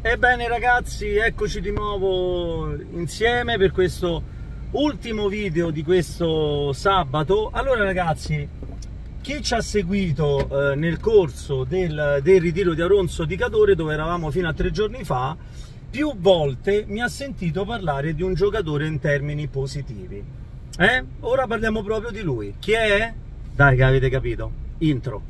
Ebbene ragazzi, eccoci di nuovo insieme per questo ultimo video di questo sabato. Allora ragazzi, chi ci ha seguito nel corso del ritiro di Auronzo di Cadore, dove eravamo fino a 3 giorni fa, più volte mi ha sentito parlare di un giocatore in termini positivi. Ora parliamo proprio di lui. Chi è? Dai che avete capito. Intro.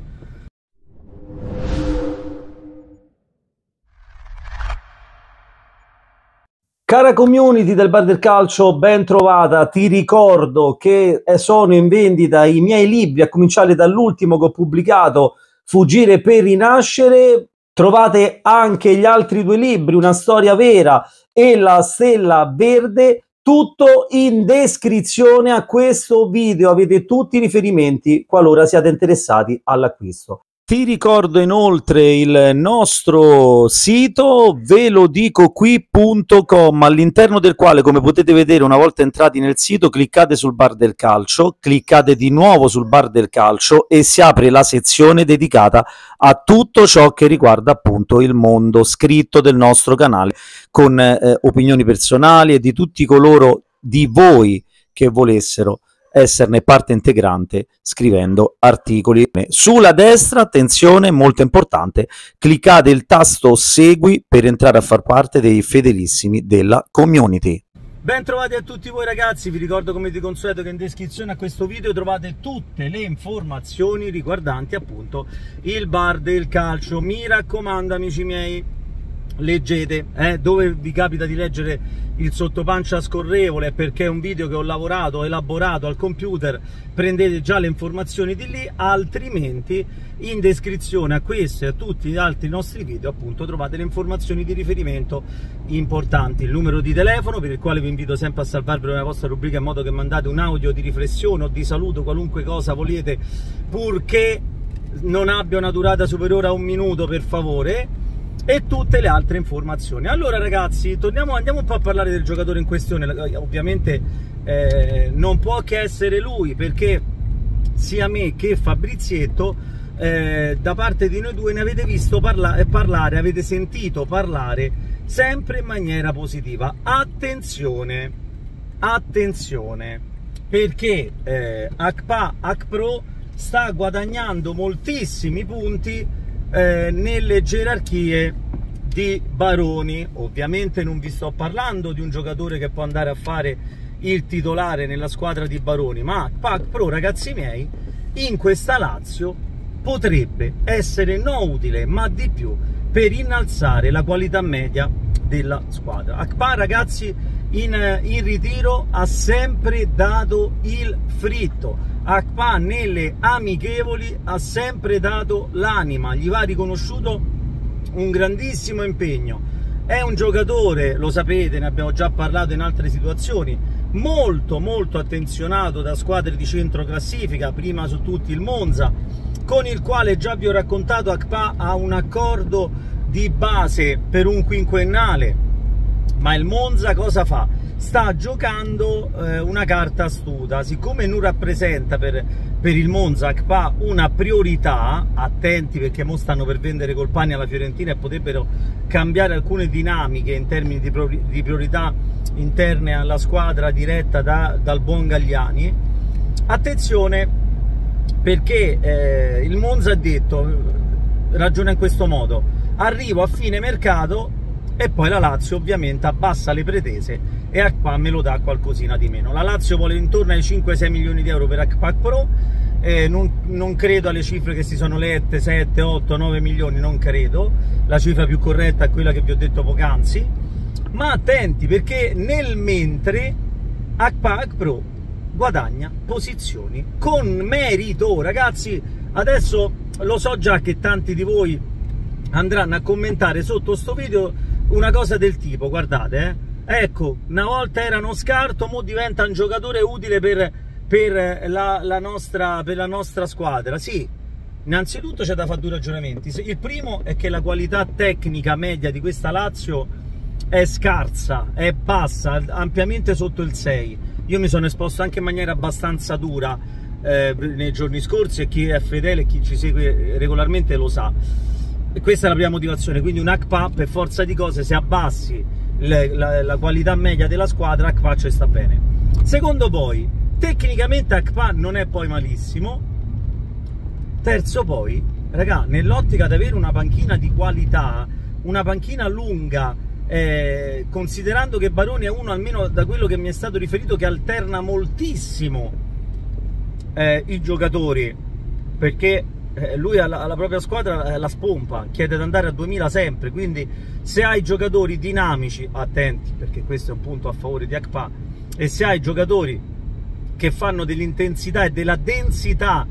Cara community del Bar del Calcio, ben trovata. Ti ricordo che sono in vendita i miei libri, a cominciare dall'ultimo che ho pubblicato, Fuggire per rinascere. Trovate anche gli altri 2 libri, Una storia vera e La stella verde, tutto in descrizione a questo video. Avete tutti i riferimenti qualora siate interessati all'acquisto. Ti ricordo inoltre il nostro sito velodicoqui.com, all'interno del quale, come potete vedere, una volta entrati nel sito, cliccate sul Bar del Calcio, cliccate di nuovo sul Bar del Calcio e si apre la sezione dedicata a tutto ciò che riguarda appunto il mondo scritto del nostro canale, con opinioni personali e di tutti coloro di voi che volessero esserne parte integrante scrivendo articoli. Sulla destra, attenzione, molto importante, cliccate il tasto segui per entrare a far parte dei fedelissimi della community. Ben trovati a tutti voi ragazzi, vi ricordo come di consueto che in descrizione a questo video trovate tutte le informazioni riguardanti appunto il Bar del Calcio. Mi raccomando amici miei, leggete, dove vi capita di leggere il sottopancia scorrevole, perché è un video che ho lavorato, elaborato al computer, prendete già le informazioni di lì, altrimenti in descrizione a questo e a tutti gli altri nostri video appunto trovate le informazioni di riferimento importanti, il numero di telefono per il quale vi invito sempre a salvarvelo nella vostra rubrica, in modo che mandate un audio di riflessione o di saluto, qualunque cosa volete, purché non abbia una durata superiore a 1 minuto per favore, e tutte le altre informazioni. Allora ragazzi, andiamo un po' a parlare del giocatore in questione. Ovviamente non può che essere lui, perché sia me che Fabrizietto da parte di noi due ne avete visto parlare, avete sentito parlare sempre in maniera positiva. Attenzione, perché Akpro sta guadagnando moltissimi punti nelle gerarchie di baroni. Ovviamente non vi sto parlando di un giocatore che può andare a fare il titolare nella squadra di baroni, ma Akpro, ragazzi miei, in questa Lazio potrebbe essere non utile, ma di più, per innalzare la qualità media della squadra. Akpro, ragazzi, in ritiro ha sempre dato il fritto. Akpro nelle amichevoli ha sempre dato l'anima, gli va riconosciuto un grandissimo impegno. È un giocatore, lo sapete, ne abbiamo già parlato in altre situazioni, molto attenzionato da squadre di centro classifica, prima su tutti il Monza, con il quale già vi ho raccontato Akpro ha un accordo di base per un quinquennale. Ma il Monza cosa fa? Sta giocando una carta astuta. Siccome non rappresenta per il Monza Akpro una priorità, attenti perché mo stanno per vendere Colpani alla Fiorentina e potrebbero cambiare alcune dinamiche in termini di priorità interne alla squadra diretta dal buon Galliani. Attenzione, perché il Monza ha detto, ragiona in questo modo: arrivo a fine mercato e poi la Lazio ovviamente abbassa le pretese e Akpro me lo dà qualcosina di meno. La Lazio vuole intorno ai 5-6 milioni di euro per Akpro, non credo alle cifre che si sono lette, 7, 8, 9 milioni, non credo. La cifra più corretta è quella che vi ho detto poc'anzi. Ma attenti, perché nel mentre Akpro guadagna posizioni con merito. Ragazzi, adesso lo so già che tanti di voi andranno a commentare sotto sto video una cosa del tipo: guardate, ecco, una volta era uno scarto, mo diventa un giocatore utile per la nostra squadra. Sì, innanzitutto c'è da fare 2 ragionamenti. Il primo è che la qualità tecnica media di questa Lazio è scarsa, è bassa, ampiamente sotto il 6. Io mi sono esposto anche in maniera abbastanza dura nei giorni scorsi, e chi è fedele e chi ci segue regolarmente lo sa. questa è la prima motivazione. Quindi un Akpa, per forza di cose, se abbassi la qualità media della squadra, Akpa ci sta bene. Secondo, poi tecnicamente Akpa non è poi malissimo. Terzo, poi raga, nell'ottica di avere una panchina di qualità, una panchina lunga, considerando che Baroni è uno, almeno da quello che mi è stato riferito, che alterna moltissimo i giocatori, perché lui alla propria squadra la spompa, chiede di andare a 2000 sempre. Quindi se hai giocatori dinamici, attenti, perché questo è un punto a favore di Akpa, e se hai giocatori che fanno dell'intensità e della densità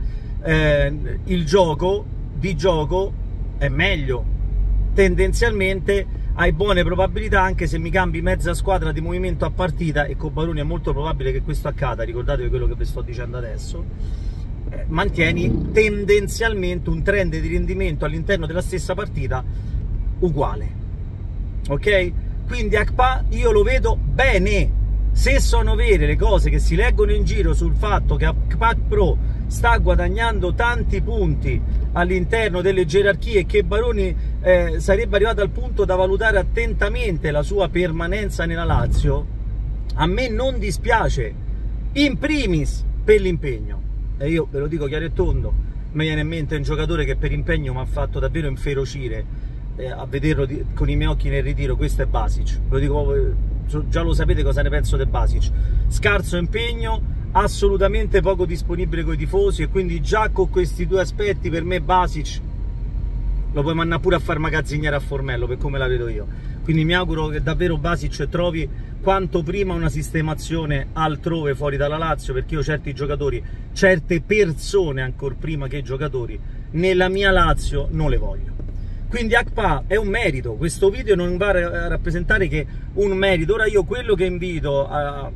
il gioco di gioco, è meglio. Tendenzialmente hai buone probabilità, anche se mi cambi mezza squadra di movimento a partita, e con Baroni è molto probabile che questo accada, ricordatevi quello che vi sto dicendo adesso, mantieni tendenzialmente un trend di rendimento all'interno della stessa partita uguale, ok? Quindi Akpa io lo vedo bene. Se sono vere le cose che si leggono in giro sul fatto che Akpa Pro sta guadagnando tanti punti all'interno delle gerarchie e che Baroni sarebbe arrivato al punto da valutare attentamente la sua permanenza nella Lazio, a me non dispiace, in primis per l'impegno. E io ve lo dico chiaro e tondo, mi viene in mente un giocatore che per impegno mi ha fatto davvero inferocire, a vederlo con i miei occhi nel ritiro. Questo è Basic, ve lo dico proprio, già lo sapete cosa ne penso del Basic. Scarso impegno, assolutamente poco disponibile con i tifosi, e quindi già con questi due aspetti per me Basic lo puoi mandare pure a far magazziniere a Formello, per come la vedo io. Quindi mi auguro che davvero Basic trovi quanto prima una sistemazione altrove fuori dalla Lazio, perché io certi giocatori, certe persone ancora prima che giocatori, nella mia Lazio non le voglio. Quindi Akpa è un merito, questo video non va a rappresentare che un merito. Ora io quello che invito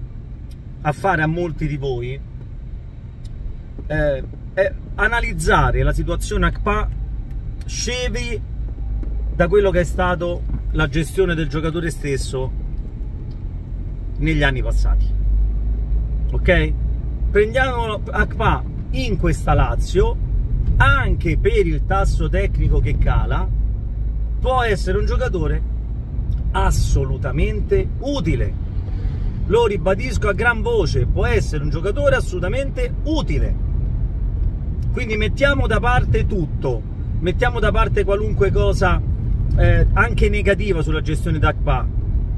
a fare a molti di voi è analizzare la situazione Akpa scevi da quello che è stato la gestione del giocatore stesso negli anni passati, ok? Prendiamo Akpa in questa Lazio, anche per il tasso tecnico che cala, può essere un giocatore assolutamente utile. Lo ribadisco a gran voce, può essere un giocatore assolutamente utile. Quindi mettiamo da parte tutto, mettiamo da parte qualunque cosa anche negativa sulla gestione di Akpa.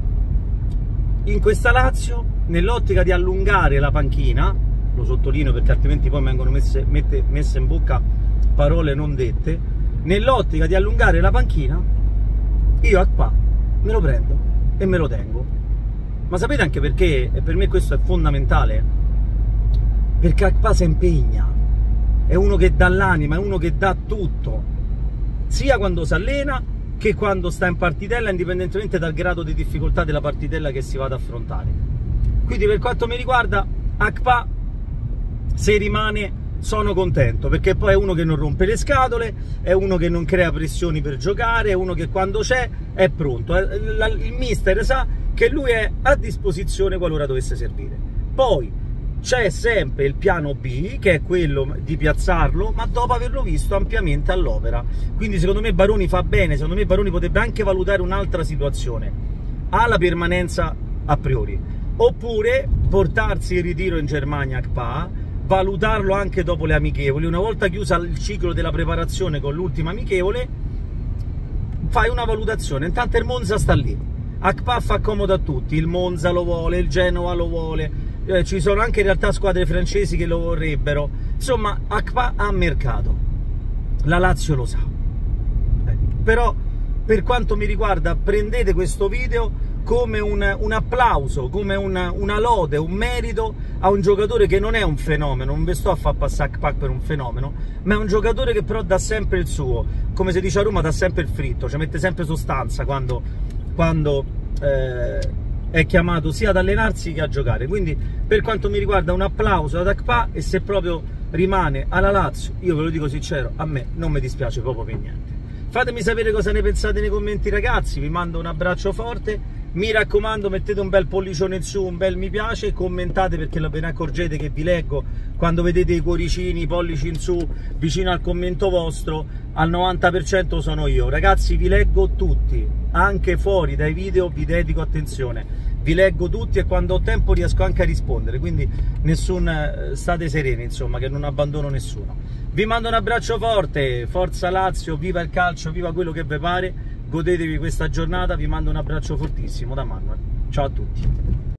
In questa Lazio, nell'ottica di allungare la panchina, lo sottolineo perché altrimenti poi vengono messe in bocca parole non dette, nell'ottica di allungare la panchina, io Akpa me lo prendo e me lo tengo. Ma sapete anche perché? E per me questo è fondamentale, perché Akpa si impegna, è uno che dà l'anima, è uno che dà tutto, sia quando si allena che quando sta in partitella, indipendentemente dal grado di difficoltà della partitella che si va ad affrontare. Quindi per quanto mi riguarda Akpa, se rimane sono contento, perché poi è uno che non rompe le scatole, è uno che non crea pressioni per giocare, è uno che quando c'è è pronto. Il mister sa che lui è a disposizione qualora dovesse servire. Poi c'è sempre il piano B, che è quello di piazzarlo, ma dopo averlo visto ampiamente all'opera. Quindi secondo me Baroni fa bene, secondo me Baroni potrebbe anche valutare un'altra situazione, ha la permanenza a priori, oppure portarsi in ritiro in Germania Akpa, valutarlo anche dopo le amichevoli. Una volta chiusa il ciclo della preparazione con l'ultima amichevole, fai una valutazione. Intanto il Monza sta lì, Akpa fa comodo a tutti, il Monza lo vuole, il Genova lo vuole, ci sono anche in realtà squadre francesi che lo vorrebbero. Insomma, Akpa ha mercato, la Lazio lo sa. Però per quanto mi riguarda prendete questo video come un applauso, come una lode, un merito a un giocatore che non è un fenomeno. Non vi sto a far passare Akpa per un fenomeno, ma è un giocatore che però dà sempre il suo, come si dice a Roma, dà sempre il fritto, cioè mette sempre sostanza quando è chiamato sia ad allenarsi che a giocare. Quindi per quanto mi riguarda un applauso ad Akpa, e se proprio rimane alla Lazio, io ve lo dico sincero, a me non mi dispiace proprio per niente. Fatemi sapere cosa ne pensate nei commenti ragazzi, vi mando un abbraccio forte Mi raccomando, mettete un bel pollicione in su, un bel mi piace, commentate, perché ve ne accorgete che vi leggo quando vedete i cuoricini, i pollici in su vicino al commento vostro, al 90% sono io. Ragazzi, vi leggo tutti, anche fuori dai video vi dedico attenzione, vi leggo tutti e quando ho tempo riesco anche a rispondere, quindi state sereni, insomma, che non abbandono nessuno. Vi mando un abbraccio forte, forza Lazio, viva il calcio, viva quello che vi pare. Godetevi questa giornata, vi mando un abbraccio fortissimo da Manuel. Ciao a tutti.